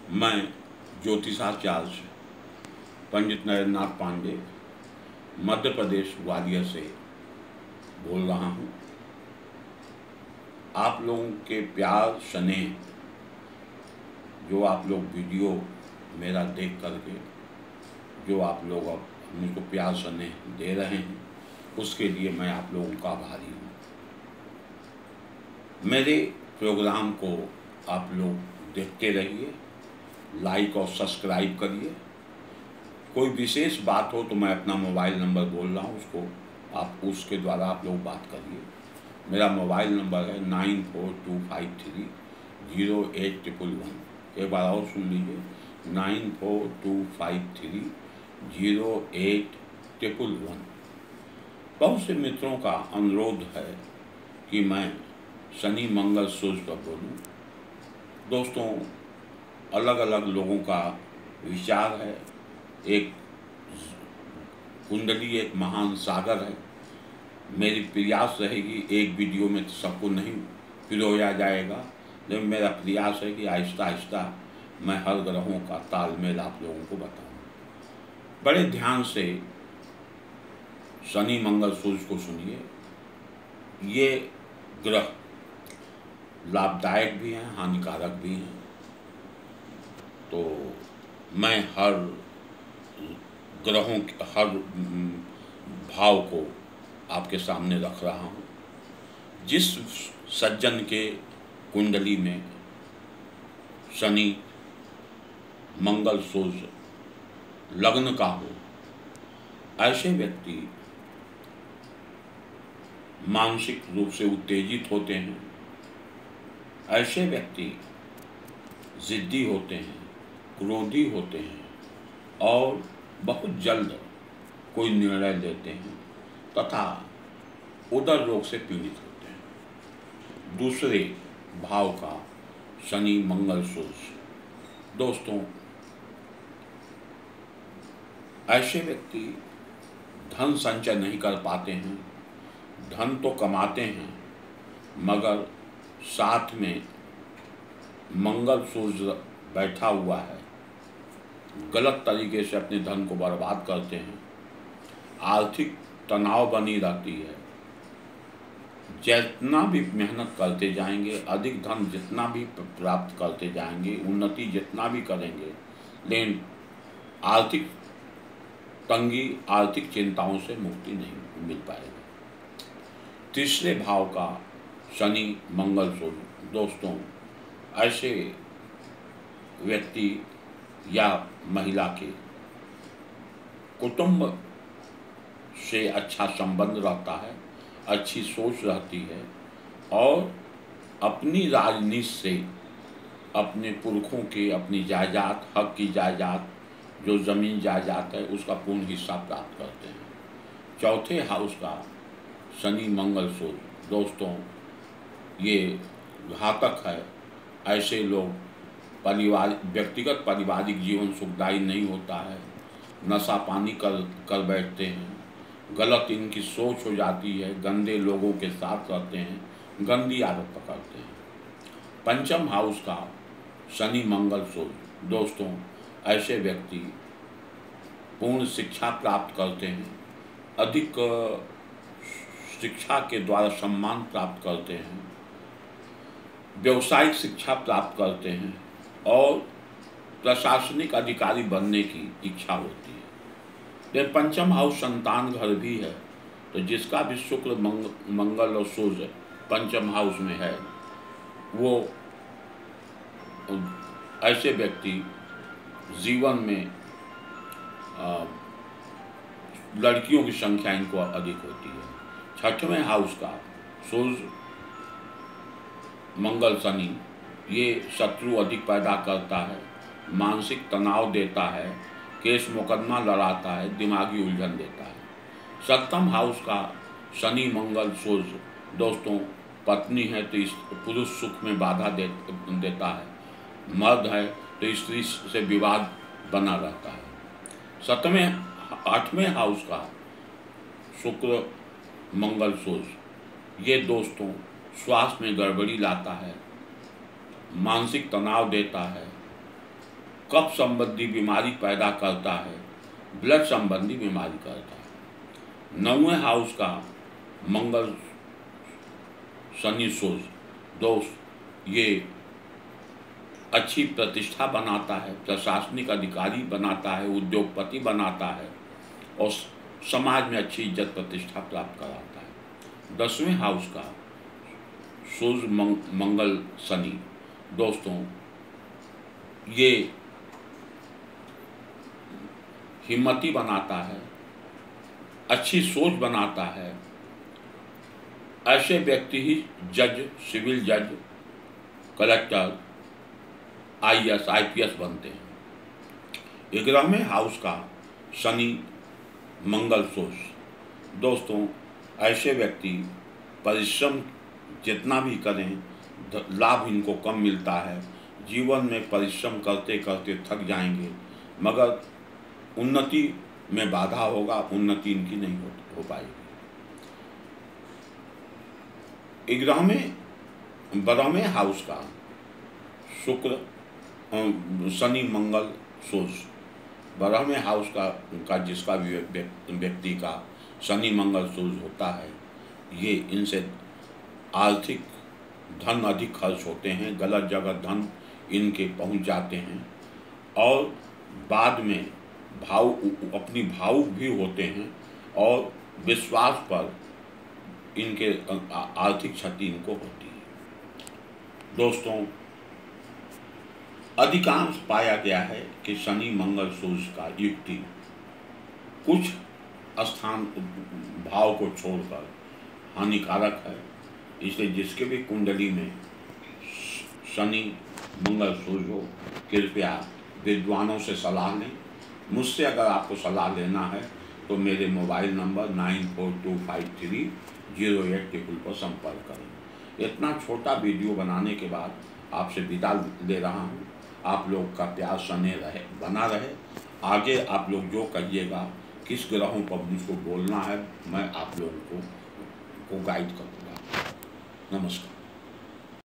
मैं ज्योतिषाचार्य पंडित नरेंद्रनाथ पांडे मध्य प्रदेश ग्वालियर से बोल रहा हूँ। आप लोगों के प्यार स्नेह जो आप लोग वीडियो मेरा देख करके जो आप लोग अब मुझको प्यार स्नेह दे रहे हैं, उसके लिए मैं आप लोगों का आभारी हूँ। मेरे प्रोग्राम को आप लोग देखते रहिए, लाइक और सब्सक्राइब करिए। कोई विशेष बात हो तो मैं अपना मोबाइल नंबर बोल रहा हूँ, उसके द्वारा आप लोग बात करिए। मेरा मोबाइल नंबर है 9425308111। एक बार और सुन लीजिए, 9425308111। बहुत से मित्रों का अनुरोध है कि मैं शनि मंगल सूर्य पर बोलूँ। दोस्तों, अलग अलग लोगों का विचार है। एक कुंडली एक महान सागर है। मेरी प्रयास रहेगी एक वीडियो में सबको नहीं पिरोया जाएगा, लेकिन मेरा प्रयास है कि आहिस्ता आहिस्ता मैं हर ग्रहों का तालमेल आप लोगों को बताऊं। बड़े ध्यान से शनि मंगल सूर्य को सुनिए। ये ग्रह लाभदायक भी हैं, हानिकारक भी हैं। तो मैं हर ग्रहों हर भाव को आपके सामने रख रहा हूँ। जिस सज्जन के कुंडली में शनि मंगल सूर्य लग्न का हो, ऐसे व्यक्ति मानसिक रूप से उत्तेजित होते हैं। ऐसे व्यक्ति जिद्दी होते हैं, क्रोधी होते हैं और बहुत जल्द कोई निर्णय लेते हैं तथा उदर रोग से पीड़ित होते हैं। दूसरे भाव का शनि मंगल सूर्य, दोस्तों, ऐसे व्यक्ति धन संचय नहीं कर पाते हैं। धन तो कमाते हैं, मगर साथ में मंगल सूर्य बैठा हुआ है, गलत तरीके से अपने धन को बर्बाद करते हैं। आर्थिक तनाव बनी रहती है। जितना भी मेहनत करते जाएंगे, अधिक धन जितना भी प्राप्त करते जाएंगे, उन्नति जितना भी करेंगे, लेकिन आर्थिक तंगी, आर्थिक चिंताओं से मुक्ति नहीं मिल पाएगी। तीसरे भाव का शनि मंगल सूर्य, दोस्तों, ऐसे व्यक्ति या महिला के कुटुंब से अच्छा संबंध रहता है, अच्छी सोच रहती है और अपनी राजनीति से अपने पुरखों के अपनी जायदाद, हक की जायदाद, जो ज़मीन जायदाद है, उसका पूर्ण हिस्सा प्राप्त करते हैं। चौथे हाउस का शनि मंगल सूर्य, दोस्तों, ये घातक है। ऐसे लोग व्यक्तिगत पारिवारिक जीवन सुखदायी नहीं होता है। नशा पानी कर बैठते हैं। गलत इनकी सोच हो जाती है। गंदे लोगों के साथ रहते हैं, गंदी आदत पकड़ते हैं। पंचम हाउस का शनि मंगल सूर्य, दोस्तों, ऐसे व्यक्ति पूर्ण शिक्षा प्राप्त करते हैं, अधिक शिक्षा के द्वारा सम्मान प्राप्त करते हैं, व्यवसायिक शिक्षा प्राप्त करते हैं और प्रशासनिक अधिकारी बनने की इच्छा होती है। लेकिन पंचम हाउस संतान घर भी है, तो जिसका भी शुक्र मंगल और सूर्य पंचम हाउस में है, वो ऐसे व्यक्ति जीवन में लड़कियों की संख्या इनको अधिक होती है। छठवें हाउस का सूर्य मंगल शनि, ये शत्रु अधिक पैदा करता है, मानसिक तनाव देता है, केस मुकदमा लड़ाता है, दिमागी उलझन देता है। सप्तम हाउस का शनि मंगल सूर्य, दोस्तों, पत्नी है तो पुरुष सुख में बाधा देता है, मर्द है तो स्त्री से विवाद बना रहता है। आठवें हाउस का शुक्र मंगल सूर्य, ये दोस्तों स्वास्थ्य में गड़बड़ी लाता है, मानसिक तनाव देता है, कफ संबंधी बीमारी पैदा करता है, ब्लड संबंधी बीमारी करता है। 9वें हाउस का मंगल शनि सोच दोस्त ये अच्छी प्रतिष्ठा बनाता है, प्रशासनिक अधिकारी बनाता है, उद्योगपति बनाता है और समाज में अच्छी इज्जत प्रतिष्ठा प्राप्त कराता है। 10वें हाउस का सूर्य मंगल शनि दोस्तों ये हिम्मती बनाता है, अच्छी सोच बनाता है। ऐसे व्यक्ति ही जज, सिविल जज, कलेक्टर, आईएएस, आईपीएस बनते हैं। 11वें हाउस का शनि मंगल सोच दोस्तों ऐसे व्यक्ति परिश्रम जितना भी करें लाभ इनको कम मिलता है। जीवन में परिश्रम करते करते थक जाएंगे मगर उन्नति में बाधा होगा, उन्नति इनकी नहीं हो पाएगी। 12वें हाउस का शुक्र शनि मंगल सोच 12वें हाउस का जिसका भी व्यक्ति का शनि मंगल सोच होता है ये इनसे आर्थिक धन अधिक खर्च होते हैं, गलत जगह धन इनके पहुंच जाते हैं और बाद में अपनी भावुक भी होते हैं और विश्वास पर इनके आर्थिक क्षति इनको होती है। दोस्तों अधिकांश पाया गया है कि शनि मंगल सूर्य का युक्ति कुछ स्थान भाव को छोड़कर हानिकारक है, इसलिए जिसके भी कुंडली में शनि मंगल सूर्य हो कृपया विद्वानों से सलाह लें। मुझसे अगर आपको सलाह लेना है तो मेरे मोबाइल नंबर 9425308000 पर संपर्क करें। इतना छोटा वीडियो बनाने के बाद आपसे विदा ले रहा हूँ। आप लोग का प्यार स्नेह बना रहे। आगे आप लोग जो कहिएगा किस ग्रहों पर मुझको बोलना है मैं आप लोगों को गाइड करूँगा। नमस्कार।